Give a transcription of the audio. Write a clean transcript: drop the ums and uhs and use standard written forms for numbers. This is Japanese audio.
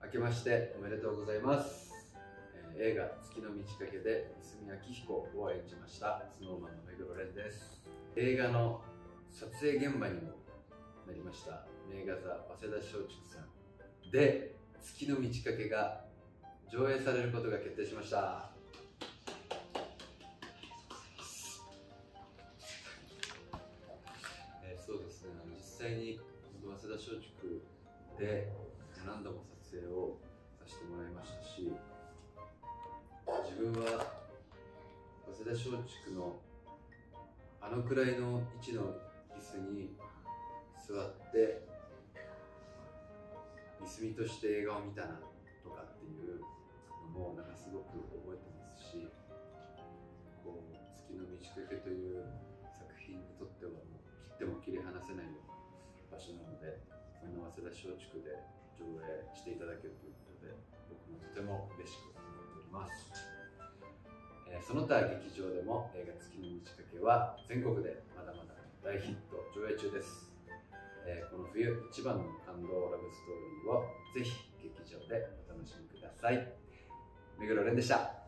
明けましておめでとうございます。映画「月の満ち欠け」で三角明彦を演じましたスノーマンの目黒蓮です。映画の撮影現場にもなりました名画座早稲田松竹さんで「月の満ち欠け」が上映されることが決定しました。そうですね、実際に早稲田松竹で何度も撮影をさせてもらいましたし、自分は早稲田松竹のあのくらいの位置の椅子に座っていすみとして映画を見たなとかっていうのもなんかすごく覚えてますし、こう「月の満ち欠け」という作品にとってはもう切っても切り離せないような場所なので、そんな早稲田松竹で上映していただけるということで僕もとても嬉しく思っております。その他劇場でも映画「月の満ち欠け」は全国でまだまだ大ヒット上映中です。この冬一番の感動ラブストーリーをぜひ劇場でお楽しみください。目黒蓮でした。